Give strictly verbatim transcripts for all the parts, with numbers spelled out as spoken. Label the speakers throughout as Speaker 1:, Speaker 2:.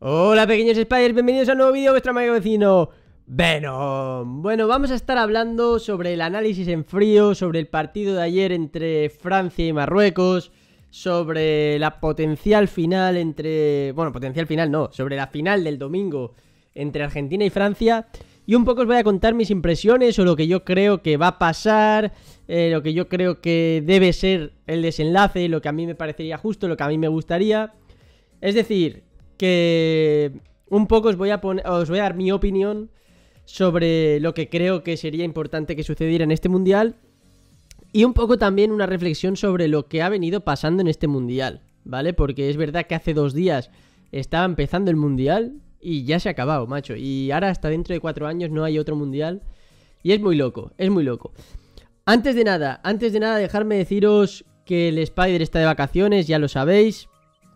Speaker 1: Hola pequeños Spiders, bienvenidos a un nuevo vídeo, vuestro amigo vecino Venom. Bueno, vamos a estar hablando sobre el análisis en frío, sobre el partido de ayer entre Francia y Marruecos, sobre la potencial final entre... Bueno, potencial final no, sobre la final del domingo entre Argentina y Francia. Y un poco os voy a contar mis impresiones o lo que yo creo que va a pasar, eh, lo que yo creo que debe ser el desenlace, lo que a mí me parecería justo, lo que a mí me gustaría. Es decir, que un poco os voy a poner, os voy a dar mi opinión sobre lo que creo que sería importante que sucediera en este mundial y un poco también una reflexión sobre lo que ha venido pasando en este mundial, ¿vale? Porque es verdad que hace dos días estaba empezando el mundial y ya se ha acabado, macho, y ahora hasta dentro de cuatro años no hay otro mundial y es muy loco, es muy loco. Antes de nada, antes de nada dejarme deciros que el Spider está de vacaciones, ya lo sabéis.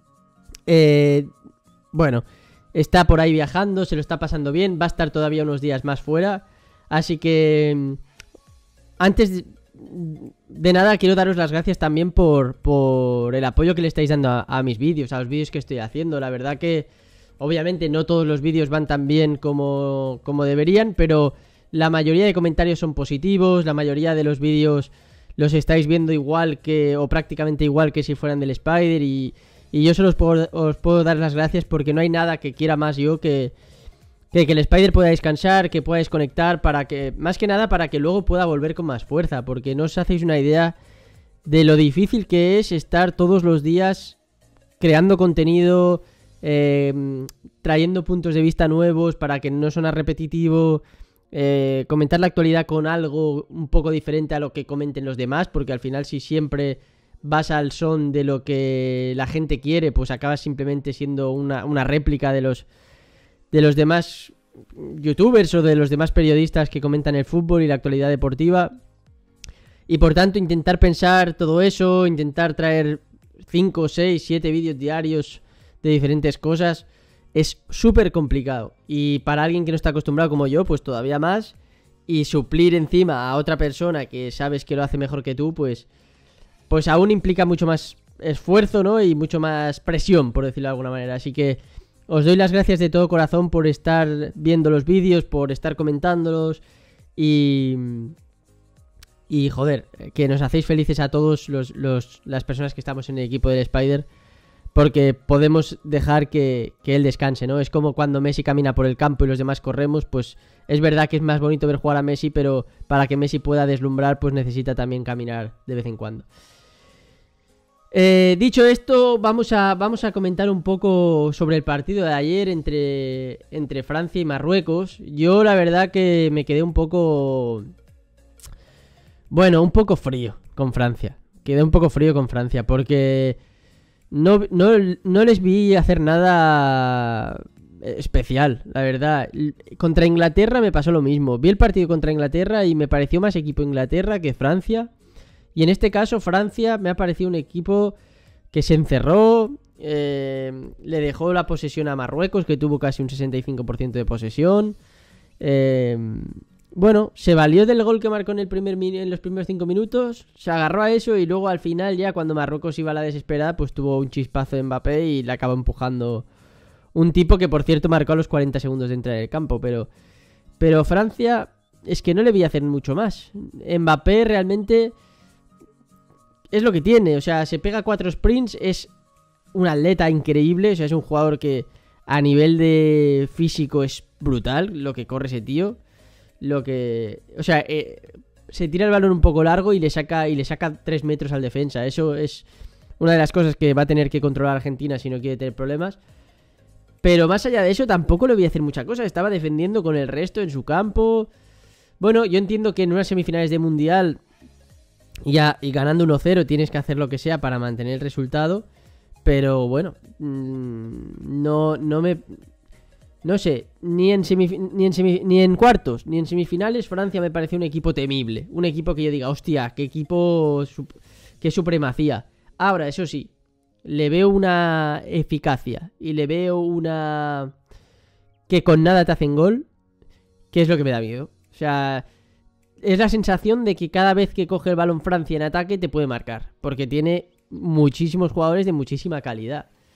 Speaker 1: Eh... Bueno, está por ahí viajando, se lo está pasando bien, va a estar todavía unos días más fuera. Así que antes de, de nada quiero daros las gracias también por, por el apoyo que le estáis dando a, a mis vídeos, a los vídeos que estoy haciendo. La verdad que obviamente no todos los vídeos van tan bien como, como deberían, pero la mayoría de comentarios son positivos, la mayoría de los vídeos los estáis viendo igual que, o prácticamente igual que si fueran del Spider y... Y yo solo os puedo, os puedo dar las gracias porque no hay nada que quiera más yo que, que, que el Spider pueda descansar, que pueda desconectar, para que, más que nada para que luego pueda volver con más fuerza. Porque no os hacéis una idea de lo difícil que es estar todos los días creando contenido, eh, trayendo puntos de vista nuevos para que no suene repetitivo, eh, comentar la actualidad con algo un poco diferente a lo que comenten los demás, porque al final si siempre vas al son de lo que la gente quiere, pues acabas simplemente siendo una, una réplica de los de los demás youtubers o de los demás periodistas que comentan el fútbol y la actualidad deportiva. Y por tanto intentar pensar todo eso, intentar traer cinco, seis, siete vídeos diarios de diferentes cosas es súper complicado. Y para alguien que no está acostumbrado como yo, pues todavía más. Y suplir encima a otra persona que sabes que lo hace mejor que tú, pues... pues aún implica mucho más esfuerzo, ¿no? Y mucho más presión, por decirlo de alguna manera. Así que os doy las gracias de todo corazón por estar viendo los vídeos, por estar comentándolos y... Y joder, que nos hacéis felices a todos los, los, las personas que estamos en el equipo del Spider, porque podemos dejar que, que él descanse, ¿no? Es como cuando Messi camina por el campo y los demás corremos, pues es verdad que es más bonito ver jugar a Messi, pero para que Messi pueda deslumbrar, pues necesita también caminar de vez en cuando. Eh, dicho esto, vamos a, vamos a comentar un poco sobre el partido de ayer entre, entre Francia y Marruecos. Yo la verdad que me quedé un poco... Bueno, un poco frío con Francia. Quedé un poco frío con Francia porque no, no, no les vi hacer nada especial, la verdad. Contra Inglaterra me pasó lo mismo. Vi el partido contra Inglaterra y me pareció más equipo Inglaterra que Francia. Y en este caso Francia me ha parecido un equipo que se encerró, eh, le dejó la posesión a Marruecos, que tuvo casi un sesenta y cinco por ciento de posesión. Eh, bueno, se valió del gol que marcó en, el primer en los primeros cinco minutos, se agarró a eso y luego al final ya cuando Marruecos iba a la desesperada, pues tuvo un chispazo de Mbappé y le acabó empujando un tipo que por cierto marcó a los cuarenta segundos de entrar en el campo. Pero, pero Francia es que no le vi hacer mucho más. Mbappé realmente... es lo que tiene, o sea, se pega cuatro sprints, es un atleta increíble, o sea, es un jugador que a nivel de físico es brutal lo que corre ese tío, lo que, o sea, eh, se tira el balón un poco largo y le saca y le saca tres metros al defensa. Eso es una de las cosas que va a tener que controlar Argentina si no quiere tener problemas. Pero más allá de eso tampoco le voy a hacer mucha cosa, estaba defendiendo con el resto en su campo. Bueno, yo entiendo que en unas semifinales de mundial Ya, y ganando uno cero tienes que hacer lo que sea para mantener el resultado. Pero bueno, mmm, no, no me... No sé, ni en, ni, en semif ni en cuartos, ni en semifinales Francia me parece un equipo temible. Un equipo que yo diga, hostia, qué equipo, qué supremacía. Ahora, eso sí, le veo una eficacia y le veo una... que con nada te hacen gol, que es lo que me da miedo. O sea... es la sensación de que cada vez que coge el balón Francia en ataque te puede marcar, porque tiene muchísimos jugadores de muchísima calidad.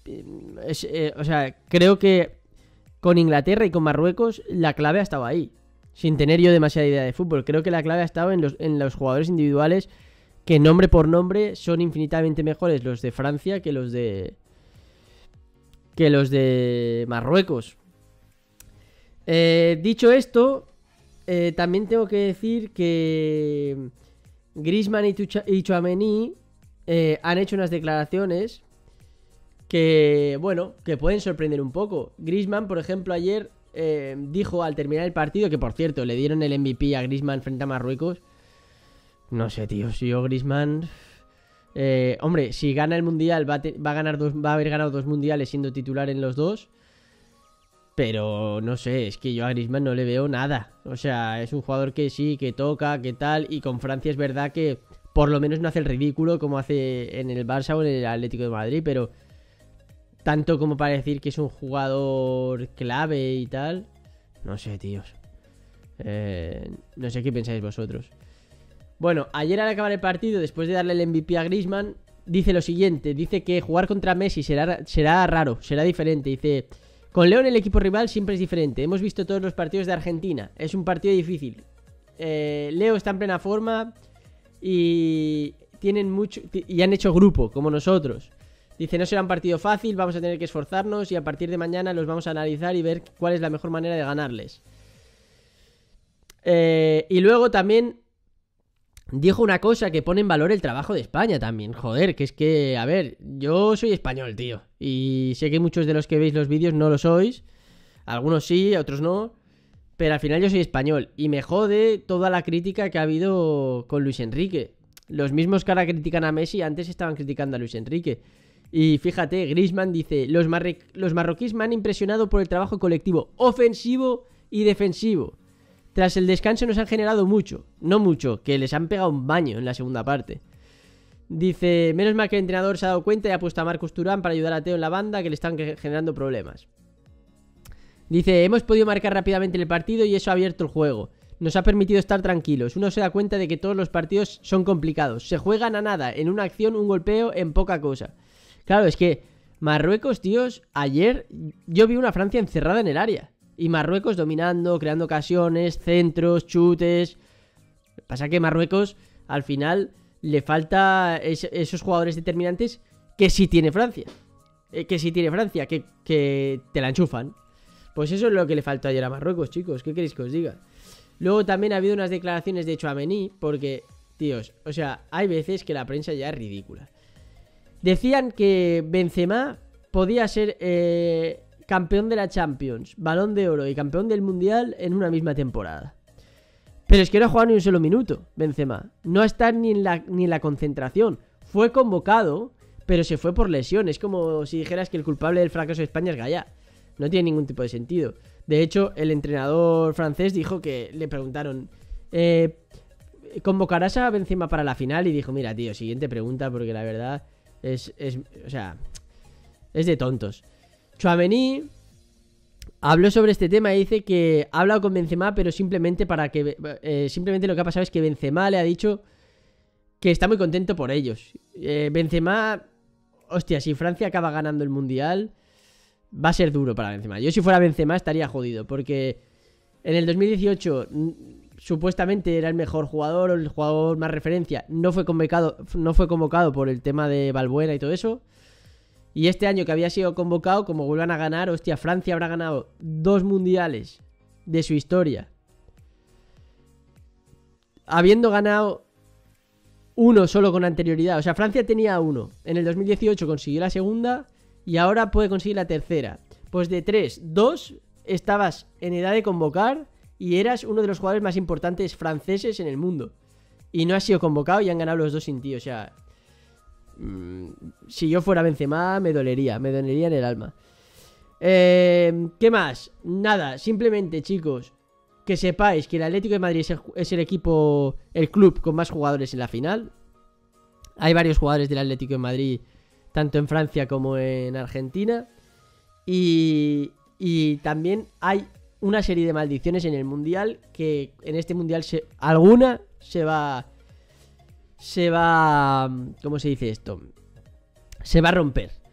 Speaker 1: es, eh, o sea, creo que con Inglaterra y con Marruecos la clave ha estado ahí. Sin tener yo demasiada idea de fútbol. Creo que la clave ha estado en los, en los jugadores individuales que nombre por nombre son infinitamente mejores los de Francia que los de... que los de Marruecos. Eh, dicho esto, eh, también tengo que decir que Griezmann y, Tucha- y Tchouaméni eh, han hecho unas declaraciones que, bueno, que pueden sorprender un poco. Griezmann, por ejemplo, ayer eh, dijo al terminar el partido, que por cierto, le dieron el M V P a Griezmann frente a Marruecos. No sé, tío, si yo Griezmann... Eh, hombre, si gana el Mundial va a, te- va a ganar dos, va a haber ganado dos Mundiales siendo titular en los dos. Pero no sé, es que yo a Griezmann no le veo nada. O sea, es un jugador que sí, que toca, que tal. Y con Francia es verdad que por lo menos no hace el ridículo como hace en el Barça o en el Atlético de Madrid. Pero tanto como para decir que es un jugador clave y tal, no sé, tíos. Eh, no sé qué pensáis vosotros. Bueno, ayer al acabar el partido, después de darle el M V P a Griezmann, dice lo siguiente. Dice que jugar contra Messi será, será raro, será diferente. Dice: con León el equipo rival siempre es diferente. Hemos visto todos los partidos de Argentina. Es un partido difícil. Eh, Leo está en plena forma y tienen mucho y han hecho grupo, como nosotros. Dice: no será un partido fácil, vamos a tener que esforzarnos y a partir de mañana los vamos a analizar y ver cuál es la mejor manera de ganarles. Eh, y luego también dijo una cosa que pone en valor el trabajo de España también. Joder, que es que, a ver, yo soy español, tío. Y sé que muchos de los que veis los vídeos no lo sois. Algunos sí, otros no. Pero al final yo soy español. Y me jode toda la crítica que ha habido con Luis Enrique. Los mismos que ahora critican a Messi antes estaban criticando a Luis Enrique. Y fíjate, Griezmann dice: los, marre- los marroquíes me han impresionado por el trabajo colectivo, ofensivo y defensivo. Tras el descanso nos han generado mucho, no mucho, que les han pegado un baño en la segunda parte. Dice: menos mal que el entrenador se ha dado cuenta y ha puesto a Marcus Thuram para ayudar a Teo en la banda, que le están generando problemas. Dice: hemos podido marcar rápidamente el partido y eso ha abierto el juego. Nos ha permitido estar tranquilos. Uno se da cuenta de que todos los partidos son complicados. Se juegan a nada, en una acción, un golpeo, en poca cosa. Claro, es que Marruecos, tíos, ayer yo vi una Francia encerrada en el área. Y Marruecos dominando, creando ocasiones, centros, chutes. Pasa que Marruecos, al final, le falta es, esos jugadores determinantes que sí tiene Francia. Eh, que sí tiene Francia, que, que te la enchufan. Pues eso es lo que le faltó ayer a Marruecos, chicos. ¿Qué queréis que os diga? Luego también ha habido unas declaraciones de Tchouaméni, porque, tíos, o sea, hay veces que la prensa ya es ridícula. Decían que Benzema podía ser... Eh, campeón de la Champions, Balón de Oro y campeón del Mundial en una misma temporada. Pero es que no ha jugado ni un solo minuto, Benzema. No está ni en la, ni en la concentración. Fue convocado, pero se fue por lesión. Es como si dijeras que el culpable del fracaso de España es Gallá. No tiene ningún tipo de sentido. De hecho, el entrenador francés dijo que le preguntaron: eh, ¿convocarás a Benzema para la final? Y dijo: mira, tío, siguiente pregunta, porque la verdad es, es o sea, es de tontos. Tchouaméni habló sobre este tema y dice que ha hablado con Benzema, pero simplemente para que eh, simplemente lo que ha pasado es que Benzema le ha dicho que está muy contento por ellos. eh, Benzema, hostia, si Francia acaba ganando el Mundial va a ser duro para Benzema. Yo si fuera Benzema estaría jodido, porque en el dos mil dieciocho supuestamente era el mejor jugador o el jugador más referencia. No fue convocado, no fue convocado por el tema de Valbuena y todo eso. Y este año que había sido convocado, como vuelvan a ganar, hostia, Francia habrá ganado dos mundiales de su historia, habiendo ganado uno solo con anterioridad. O sea, Francia tenía uno. En el dos mil dieciocho consiguió la segunda y ahora puede conseguir la tercera. Pues de tres, dos estabas en edad de convocar y eras uno de los jugadores más importantes franceses en el mundo. Y no has sido convocado y han ganado los dos sin ti, o sea... Si yo fuera Benzema me dolería, me dolería en el alma. eh, ¿Qué más? Nada, simplemente, chicos, que sepáis que el Atlético de Madrid es el, es el equipo, el club con más jugadores en la final. Hay varios jugadores del Atlético de Madrid, tanto en Francia como en Argentina. Y, y también hay una serie de maldiciones en el Mundial, que en este Mundial se, alguna se va... Se va... ¿Cómo se dice esto? Se va a romper.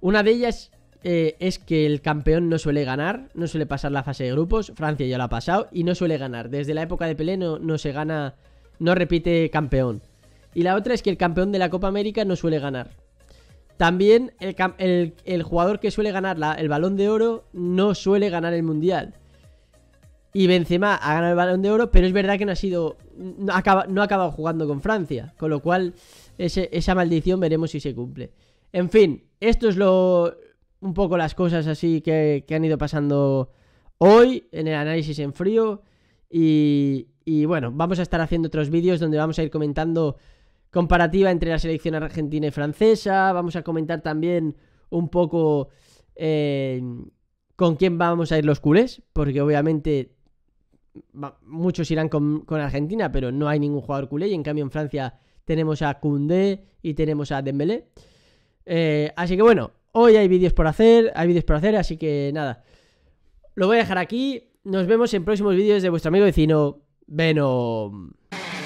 Speaker 1: Una de ellas eh, es que el campeón no suele ganar, no suele pasar la fase de grupos. Francia ya lo ha pasado y no suele ganar. Desde la época de Pelé no, no se gana, no repite campeón. Y la otra es que el campeón de la Copa América no suele ganar. También el, el, el jugador que suele ganar la, el Balón de Oro no suele ganar el Mundial. Y Benzema ha ganado el Balón de Oro, pero es verdad que no ha sido, no ha acabado, no ha acabado jugando con Francia. Con lo cual ese, esa maldición veremos si se cumple. En fin, esto es lo un poco las cosas así que, que han ido pasando hoy en el análisis en frío. Y, y bueno, vamos a estar haciendo otros vídeos donde vamos a ir comentando comparativa entre la selección argentina y francesa. Vamos a comentar también un poco eh, con quién vamos a ir los culés, porque obviamente va, muchos irán con, con Argentina, pero no hay ningún jugador culé. Y en cambio en Francia tenemos a Koundé y tenemos a Dembélé. Eh, así que bueno, hoy hay vídeos por hacer, hay vídeos por hacer, así que nada, lo voy a dejar aquí. Nos vemos en próximos vídeos de vuestro amigo vecino Venom.